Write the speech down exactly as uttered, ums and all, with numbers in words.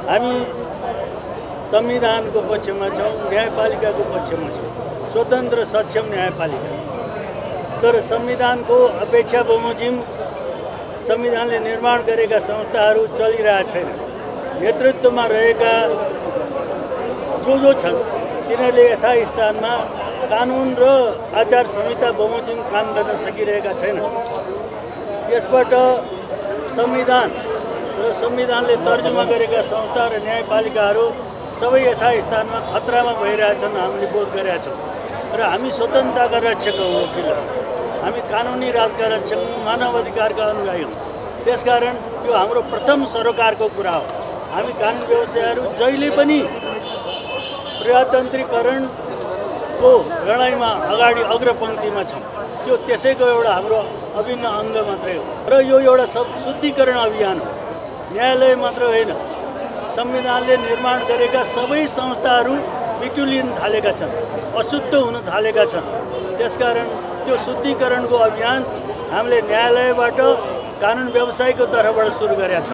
हामी संविधानको पक्षमा छौँ, न्यायपालिकाको पक्षमा छौँ, स्वतन्त्र सक्षम न्यायपालिका। तर संविधानको अपेक्षा बमोजिम संविधानले निर्माण गरेका संस्थाहरू चलिरहेका छैन। नेतृत्वमा रहेका जो जो छन् तिनीहरूले यथास्थानमा कानुन र आचार संहिता बमोजिम काम गर्न सकिरहेका छैनन्। यसबाट संविधान र संविधानले तर्जुमा गरेका संस्था र न्यायपालिकाहरू सबै यथास्थानमा खतरामा भइरहेछन् हामीले बोध गरेका छौँ। र हामी स्वतन्त्रताका रक्षक हौँ, वकिलहरू हामी कानुनी राजका रक्षक हौँ, मानव अधिकारका अनुयायी हौँ। त्यसकारण यो हाम्रो प्रथम सरोकारको कुरा हो। हामी कानुन व्यवसायहरू जहिले पनि प्रजातन्त्रीकरणको लडाइँमा अगाडि अग्रपङ्क्तिमा छौँ। त्यो त्यसैको एउटा हाम्रो अभिन्न अङ्ग मात्रै हो। र यो एउटा सब शुद्धिकरण अभियान हो। न्यायालय मात्र होइन, संविधानले निर्माण गरेका सबै संस्थाहरू बिटुलिन थालेका छन्, अशुद्ध हुन थालेका छन्। त्यसकारण त्यो शुद्धिकरणको अभियान हामीले न्यायालयबाट कानुन व्यवसायको तर्फबाट सुरु गरेका छौँ।